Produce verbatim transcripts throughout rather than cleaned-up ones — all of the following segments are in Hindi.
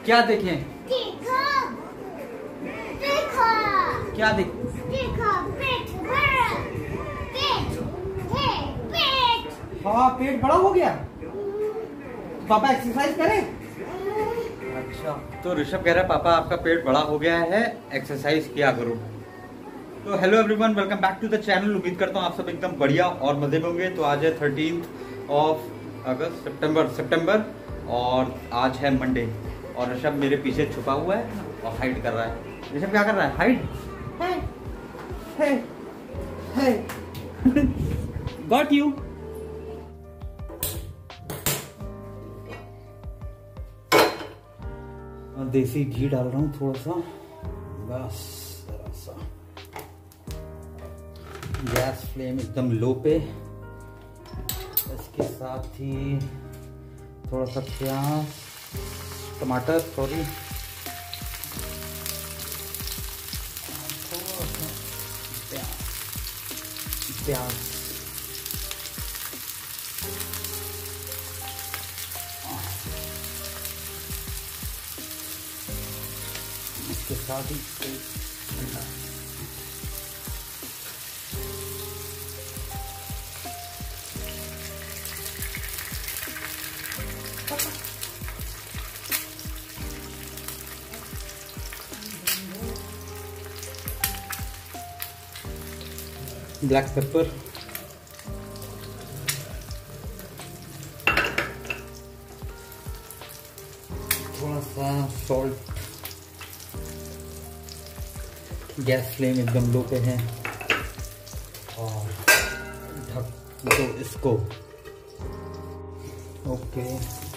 क्या देखें? देखो, देखो, क्या देख? देखो, पेट बड़ा, पेट, है, पेट। हाँ पेट बड़ा हो गया। पापा एक्सरसाइज करें? अच्छा, तो ऋषभ कह रहा है पापा आपका पेट बड़ा हो गया है, एक्सरसाइज किया करो। तो hello everyone, welcome back to the channel. उम्मीद करता हूँ आप सब एकदम बढ़िया और मजे में होंगे। तो आज है थर्टीन्थ ऑफ अगस्त सितंबर सितंबर और आज है मंडे और ऋषभ मेरे पीछे छुपा हुआ है और हाइड कर रहा है। ऋषभ क्या कर रहा है? Hide. Hey hey hey got you. देसी घी डाल रहा हूँ थोड़ा सा, बस जरा सा। गैस फ्लेम एकदम लो पे। इसके साथ ही थोड़ा सा प्याज, टमाटर, सॉरी थोड़ा सा प्याज प्याज इसके साथ ही ठंडा। ब्लैक पेपर, थोड़ा सा सॉल्ट। गैस फ्लेम एकदम लो पे है और ढक दो इसको। ओके,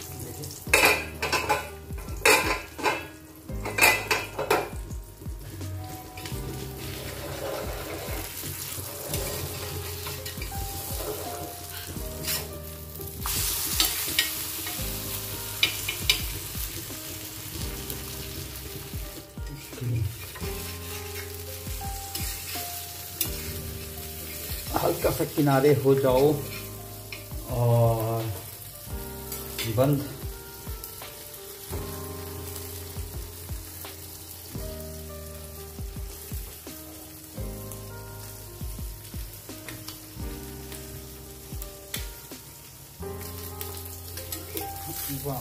हल्का सा किनारे हो जाओ और बंद। वाह,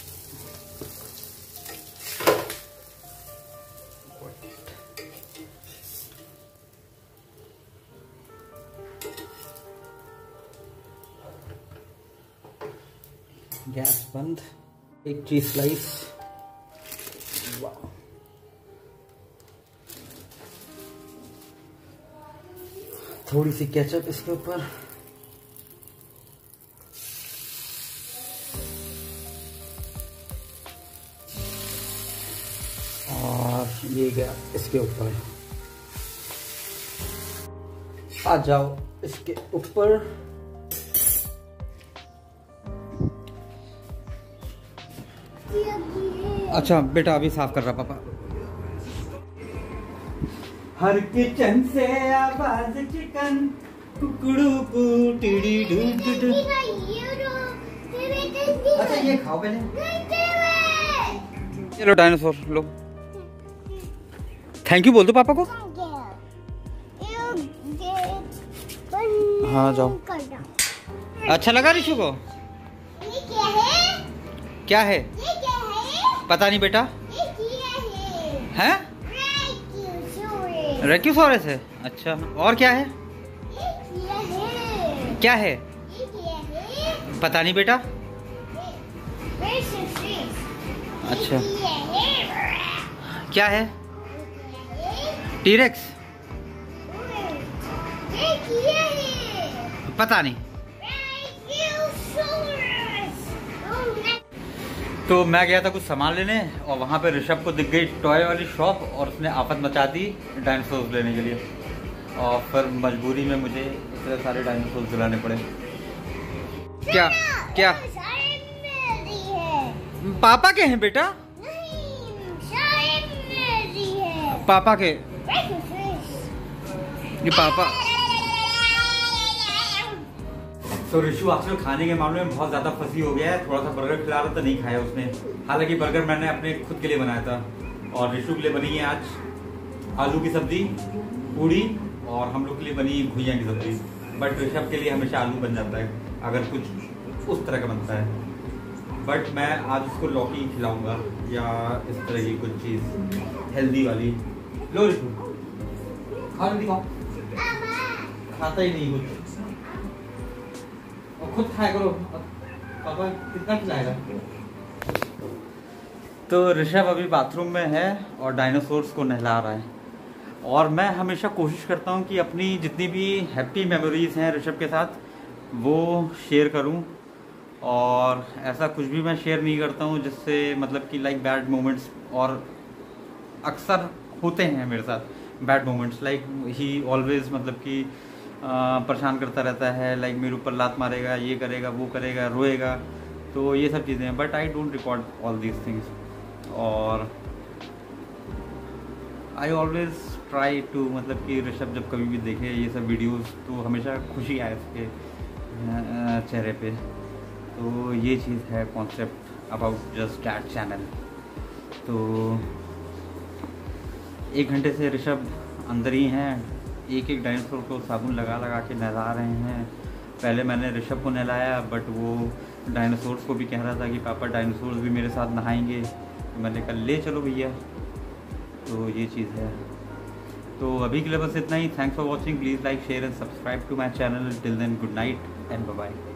गैस बंद। एक चीज स्लाइस, वाह। थोड़ी सी केचप इसके ऊपर, और ये गया इसके ऊपर। आ जाओ इसके ऊपर। अच्छा बेटा, अभी साफ कर रहा पापा। हर किचन से आवाज चिकन कुकड़ू कू टिडी डू डू डू। अच्छा ये खाओ पहले। चलो डायनासोर लो। थैंक यू बोल दो पापा को। हाँ जाओ। अच्छा लगा ऋषु को? क्या है? पता नहीं बेटा। हैं? रेक्यूसोरस है। अच्छा, और क्या है? क्या है? पता नहीं बेटा। अच्छा, क्या है? टीरेक्स? पता नहीं। तो मैं गया था कुछ सामान लेने और वहाँ पे ऋषभ को दिख गई टॉय वाली शॉप और उसने आफत मचा दी डायनासोर्स लेने के लिए। और फिर मजबूरी में मुझे इतने सारे डायनासोर्स दिलाने पड़े। क्या क्या? पापा के हैं बेटा? पापा के? ये पापा। तो ऋषु आजकल खाने के मामले में बहुत ज़्यादा फंसी हो गया है। थोड़ा सा बर्गर खिला रहा था, नहीं खाया उसने। हालांकि बर्गर मैंने अपने खुद के लिए बनाया था और ऋषु के लिए बनी है आज आलू की सब्जी, पूड़ी, और हम लोग के लिए बनी घुइयाँ की सब्जी। बट ऋषभ के लिए हमेशा आलू बन जाता है अगर कुछ उस तरह का बनता है। बट मैं आज उसको लौकी खिलाऊंगा या इस तरह की कुछ चीज़ हेल्दी वाली। लो ऋषु खा लो, दिखाओ। खाता ही नहीं कुछ, और खुद खाया करो। पापा कितना खिलाएगा? तो ऋषभ अभी बाथरूम में है और डायनासोर्स को नहला रहा है। और मैं हमेशा कोशिश करता हूँ कि अपनी जितनी भी हैप्पी मेमोरीज हैं ऋषभ के साथ वो शेयर करूँ, और ऐसा कुछ भी मैं शेयर नहीं करता हूँ जिससे मतलब कि लाइक बैड मोमेंट्स, और अक्सर होते हैं मेरे साथ bad moments. Like he always मतलब कि परेशान करता रहता है, लाइक मेरे ऊपर लात मारेगा, ये करेगा, वो करेगा, रोएगा, तो ये सब चीज़ें हैं। But I don't record all these things, और आई ऑलवेज ट्राई टू मतलब कि ऋषभ जब कभी भी देखे ये सब वीडियोस तो हमेशा खुशी आए उसके चेहरे पे। तो ये चीज़ है concept about just that channel. तो एक घंटे से ऋषभ अंदर ही हैं, एक एक डायनासोर को साबुन लगा लगा के नहला रहे हैं। पहले मैंने ऋषभ को नहलाया, बट वो डायनासोर्स को भी कह रहा था कि पापा डायनासोर्स भी मेरे साथ नहाएंगे, तो मैंने कहा ले चलो भैया। तो ये चीज़ है। तो अभी के लिए बस इतना ही। Thanks for watching. Please like, share and subscribe to my channel. Till then good night and bye bye.